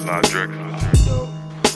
Sly Drexler.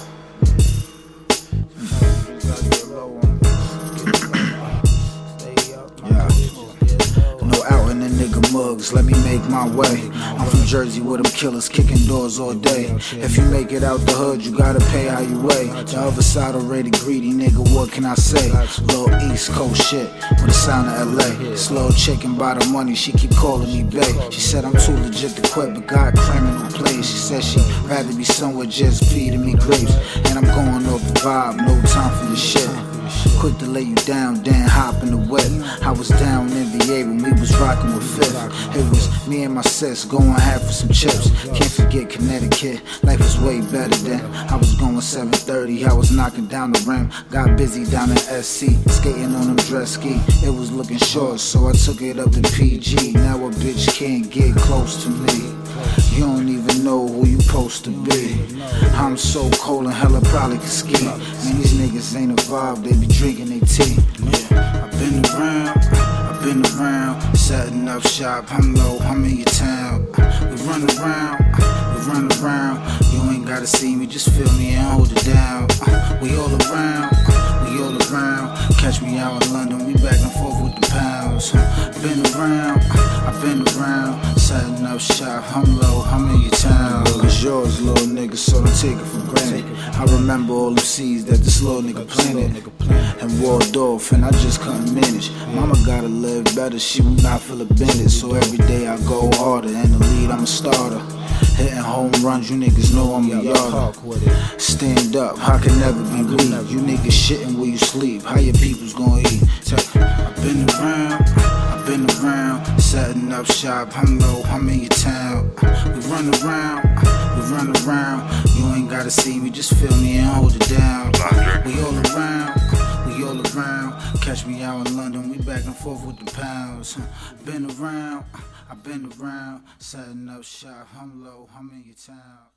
No out in the nigga mugs, let me make my way. I'm from Jersey where them killers kicking doors all day. If you make it out the hood, you gotta pay how you weigh. The other side already greedy, nigga, what can I say? Little East Coast shit with the sound of LA. Slow chicken by the money, she keep calling me bae. She said I'm too legit to quit, but got criminal plays. She said she'd rather be somewhere just feeding me grapes. And I'm going off the vibe, no time for your shit. Quick to lay you down, then hop in the whip. I was down in VA when we was rockin' with Fifth. It was me and my sis going half for some chips. Can't forget Connecticut, life was way better then. I was going 7:30, I was knocking down the rim. Got busy down in SC, skating on them dress ski. It was looking short, so I took it up to PG. Now a bitch can't get close to me. You don't even know who you supposed to be. I'm so cold and hella probably can ski. Man, these niggas ain't a vibe, they be drinking they tea. I've been around, setting up shop. I'm low, I'm in your town. We run around. You ain't gotta see me, just feel me and hold it down. We all around. Catch me out in London, we back and forth with the pounds. I've been around, setting up shop. I'm low, I'm in your town. It's yours, little nigga, so don't take it for granted. I remember all them seeds that this little nigga planted and walled off, and I just couldn't manage. Mama gotta live better, she will not feel abandoned. So every day I go harder, in the lead I'm a starter. Hitting home runs, you niggas know I'm a yarder. Stand up, I can never be weak. You niggas shitting where you sleep, how your people's gonna eat? I've been around, setting up shop. I'm low, I'm in your town. We run around. You ain't gotta see me, just feel me and hold it down. We all around. Catch me out in London, we back and forth with the pounds. I've been around, setting up shop. I'm low, I'm in your town.